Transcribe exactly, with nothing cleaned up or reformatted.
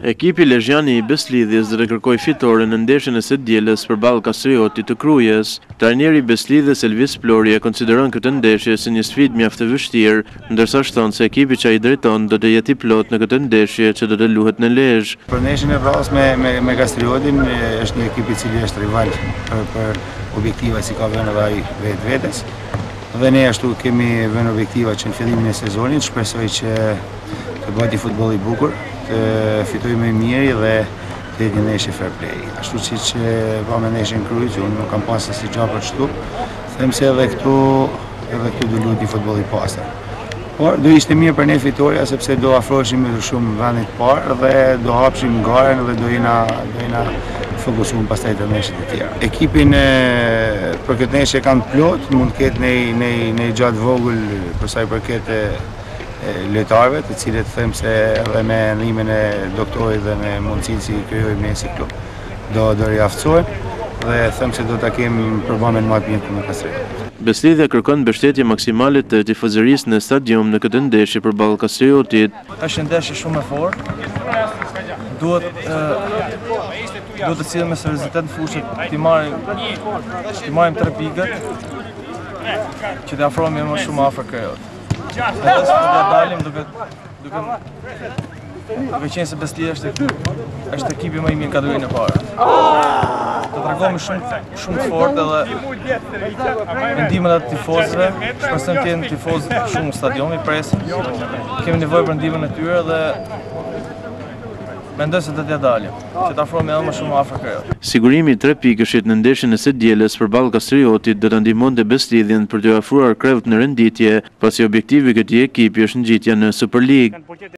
Ekipi Lezhjani i Beslidhjes dhe kërkoi fitoren në ndeshjen e së dielës përballë Kastriotit të Krujës. Trajneri i Beslidhjes Elvis Plori e konsideron këtë ndeshje si një sfidë mjaft e vështirë, ndërsa shton se ekipi që ai drejton do të jetë i plot në këtë ndeshje që do të luhet në Lezhë. Për ndeshjen e vrasës me me, me Kastriotin është një ekip i cili është rival për, për objektiva si ka vënë edhe ai vetvetes. Dhe ne ashtu kemi vënë objektiva që në fillimin e sezonit, shpresoj që të bëhet i futboll i bukur, të fitojmë më mirë dhe të jetë një ndeshje fair play. Ashtu siç pa me ndeshjen Krujës, unë nuk kam pasur si gjë për kështu. Them se edhe këtu edhe këtu do luhet një futboll i pastër. Por do ishte mirë për ne fitoria sepse do afroheshim më shumë vendit të parë dhe do hapshim garen dhe do jena do jena fokusuar pastaj te ndeshjet e tjera. Ekipin e, për këtë ndeshje kanë plot, mund të ketë në në në gjatë vogël për sa i përket lojtarëve, të cilët them se edhe me ndihmën e doktorit dhe me mundësinë si krijojmë ne si klub do do riaftësohen dhe them se do ta kemi përbamen më të mirë me Kastriot. Beslidhja kërkon mbështetje maksimale të tifozërisë në stadium në këtë ndeshje përballë Kastriotit. Është ndeshje shumë e fortë. Duhet duhet të sillim me seriozitet në fushë, të marrim të marrim tre pikët që të afrohemi më shumë afër Krejot. Edhe se do dalim duke duke duke qenë se Beslidhja është është ekipi më i mirë në kategorinë e parë. Do tregohemi shumë shumë të fortë edhe ndihmën e tifozëve, shpresojmë të jenë tifozë shumë në stadium, i presin. Kemi nevojë për ndihmën e tyre dhe mendoj se do t'ja dalim, që të afrohemi edhe më shumë afër Krejot. Sigurimi i tre pikëshit në ndeshjen e së dielës përballë Kastriotit do ta ndihmonte Beslidhjen për të afruar Krejot në renditje, pasi objektivi i këtij ekipi është ngjitja në Super League.